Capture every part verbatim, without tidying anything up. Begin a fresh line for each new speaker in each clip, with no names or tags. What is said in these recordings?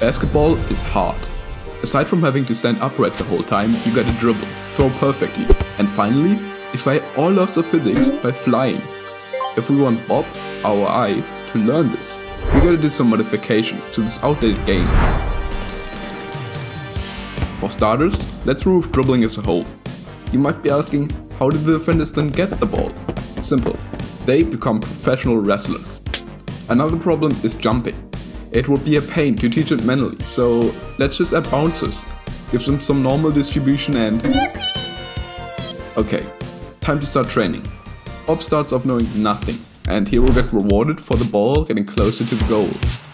Basketball is hard. Aside from having to stand upright the whole time, you gotta dribble, throw perfectly, and finally, defy all laws of physics by flying. If we want Bob, our eye, to learn this, we gotta do some modifications to this outdated game. For starters, let's remove dribbling as a whole. You might be asking, how do the defenders then get the ball? Simple. They become professional wrestlers. Another problem is jumping. It would be a pain to teach it manually, so let's just add bouncers. Give them some normal distribution and... Okay, time to start training. Bob starts off knowing nothing, and he will get rewarded for the ball getting closer to the goal.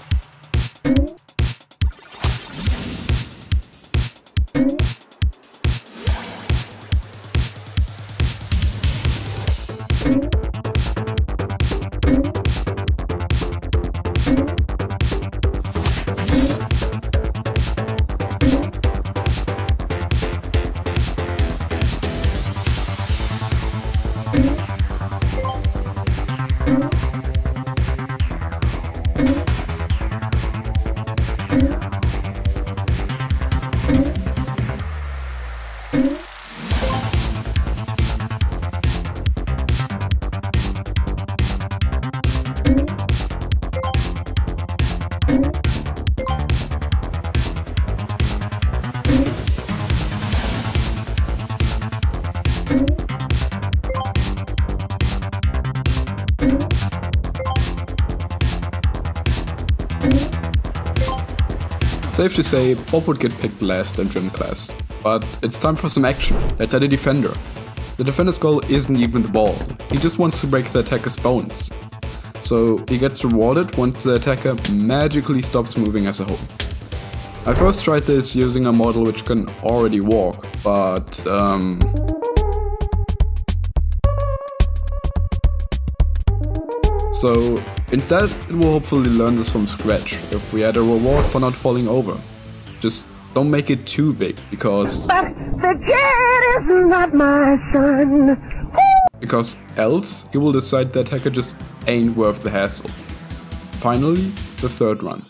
Safe to say, Bob would get picked last in gym class. But it's time for some action. Let's add a defender. The defender's goal isn't even the ball, he just wants to break the attacker's bones. So he gets rewarded once the attacker magically stops moving as a whole. I first tried this using a model which can already walk, but um... So instead, it will hopefully learn this from scratch if we add a reward for not falling over. Just don't make it too big, because... But the kid is not my son! Because else, he will decide the attacker just ain't worth the hassle. Finally, the third run.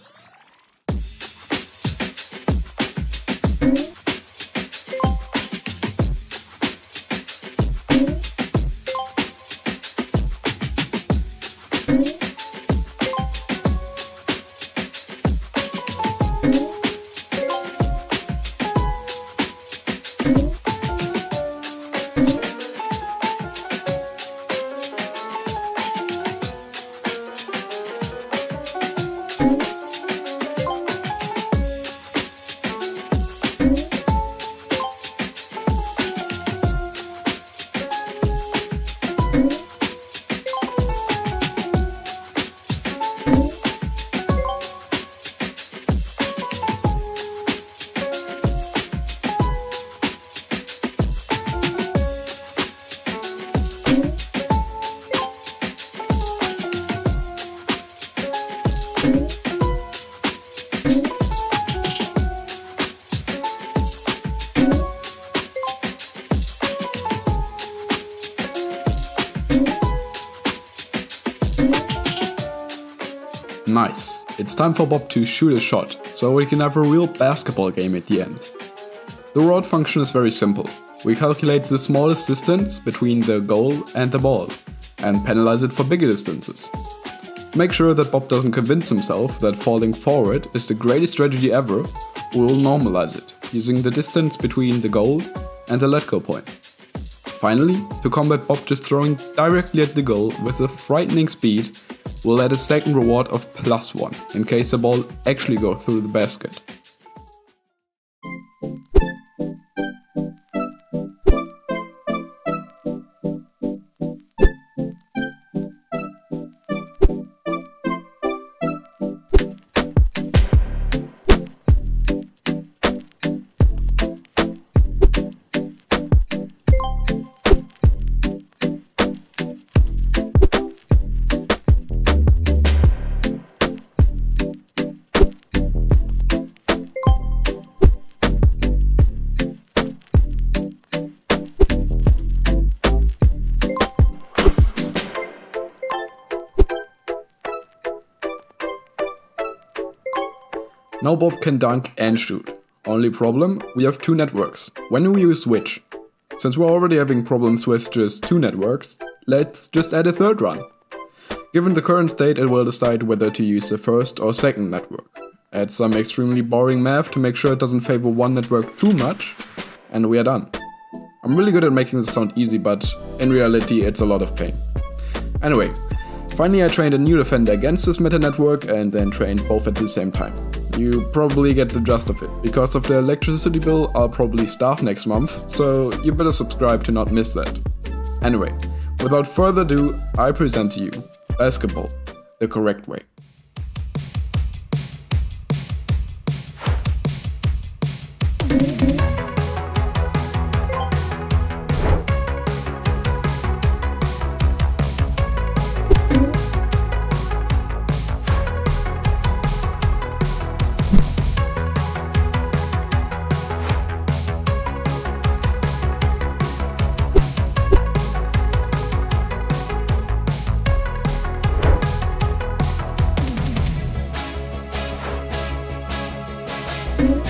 Nice, it's time for Bob to shoot a shot, so we can have a real basketball game at the end. The reward function is very simple. We calculate the smallest distance between the goal and the ball, and penalize it for bigger distances. Make sure that Bob doesn't convince himself that falling forward is the greatest strategy ever, we will normalize it, using the distance between the goal and the let-go point. Finally, to combat Bob just throwing directly at the goal with a frightening speed, we'll add a second reward of plus one, in case the ball actually goes through the basket. Now Bob can dunk and shoot. Only problem, we have two networks. When do we use which? Since we're already having problems with just two networks, let's just add a third one. Given the current state, it will decide whether to use the first or second network. Add some extremely boring math to make sure it doesn't favor one network too much, and we are done. I'm really good at making this sound easy, but in reality it's a lot of pain. Anyway, finally I trained a new defender against this meta network and then trained both at the same time. You probably get the gist of it. Because of the electricity bill, I'll probably starve next month, so you better subscribe to not miss that. Anyway, without further ado, I present to you basketball the correct way.
Thank you.